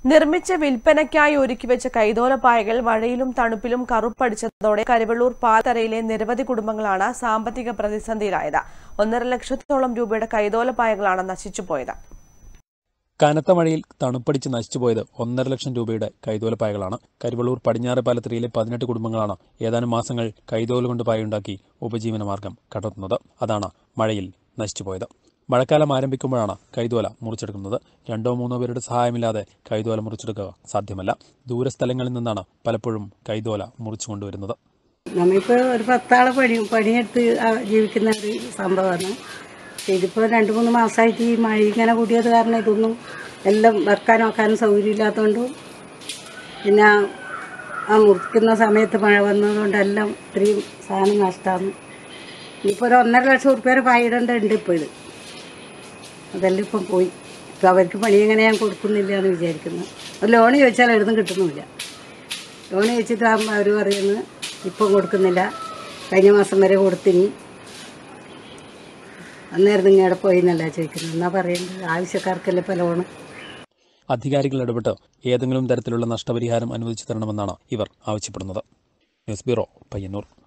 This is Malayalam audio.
നിർമ്മിച്ച വിൽപ്പനയ്ക്കായി ഒരുക്കിവെച്ച കൈതോലപ്പായകൾ മഴയിലും തണുപ്പിലും കറുപ്പടിച്ചതോടെ കരിവെള്ളൂർ പാതരയിലെ നിരവധി കുടുംബങ്ങളാണ് സാമ്പത്തിക പ്രതിസന്ധിയിലായത്. 1.5 ലക്ഷത്തോളം രൂപയുടെ കൈതോലപ്പായകളാണ് നശിച്ചുപോയത്. കനത്ത മഴയിൽ തണുപ്പടിച്ച് നശിച്ചുപോയത് 1.5 ലക്ഷം രൂപയുടെ കൈതോലപ്പായകളാണ്. കരിവെള്ളൂർ പടിഞ്ഞാറ് പാലത്തിരയിലെ 18 കുടുംബങ്ങളാണ് ഏതാനും മാസങ്ങൾ കൈതോല കൊണ്ട് പായുണ്ടാക്കി ഉപജീവനമാർഗം കണ്ടെത്തുന്നത്. അതാണ് മഴയിൽ നശിച്ചുപോയത്. മഴക്കാലം ആരംഭിക്കുമ്പോഴാണ് കൈതോല മുറിച്ചെടുക്കുന്നത്. 2-3 പേരുടെ സഹായമില്ലാതെ കൈതോല മുറിച്ചെടുക്കുക സാധ്യമല്ല. ദൂരസ്ഥലങ്ങളിൽ നിന്നാണ് പലപ്പോഴും കൈതോല മുറിച്ചു കൊണ്ടുവരുന്നത്. നമ്മളിപ്പോൾ ഒരു 10 ആളെ പണിയെടുത്ത് ജീവിക്കുന്ന ഒരു സംഭവമാണ്. ഇതിപ്പോൾ 2-3 മാസമായിട്ട് ഈ മഴ ഇങ്ങനെ കൂടിയത് കാരണം ഇതൊന്നും എല്ലാം വെക്കാനും വെക്കാനും സൗകര്യമില്ലാത്തതുകൊണ്ടും പിന്നെ ആ മുറിക്കുന്ന സമയത്ത് മഴ വന്നതുകൊണ്ടെല്ലാം ഇത്രയും സാധനം നഷ്ടമാണ്. ഇപ്പോൾ ഒരു 1.5 ലക്ഷം ഉറുപ്പ്യ പായിടേണ്ടതുണ്ട്. ഇപ്പോൾ ഇത് അതെല്ലാം ഇപ്പം പോയി. ഇപ്പം അവർക്ക് പണി എങ്ങനെ ഞാൻ കൊടുക്കുന്നില്ല എന്ന് വിചാരിക്കുന്നു. ലോൺ ചോദിച്ചാൽ എഴുതും കിട്ടുന്നുമില്ല. ലോൺ ചോദിച്ചിട്ട് അവർ പറയുന്നത് ഇപ്പം കൊടുക്കുന്നില്ല, കഴിഞ്ഞ മാസം വരെ കൊടുത്തിനി, അന്നേരം നിങ്ങൾ എവിടെ പോയി എന്നല്ല ചോദിക്കുന്നത്. എന്നാ പറയുന്നത്, ആവശ്യക്കാർക്കല്ലേ ഇപ്പോൾ ലോണ്. അധികാരികൾ ഇടപെട്ട് ഏതെങ്കിലും തരത്തിലുള്ള നഷ്ടപരിഹാരം അനുവദിച്ചു തരണമെന്നാണ് ഇവർ ആവശ്യപ്പെടുന്നത്. News bureau, Payyanur.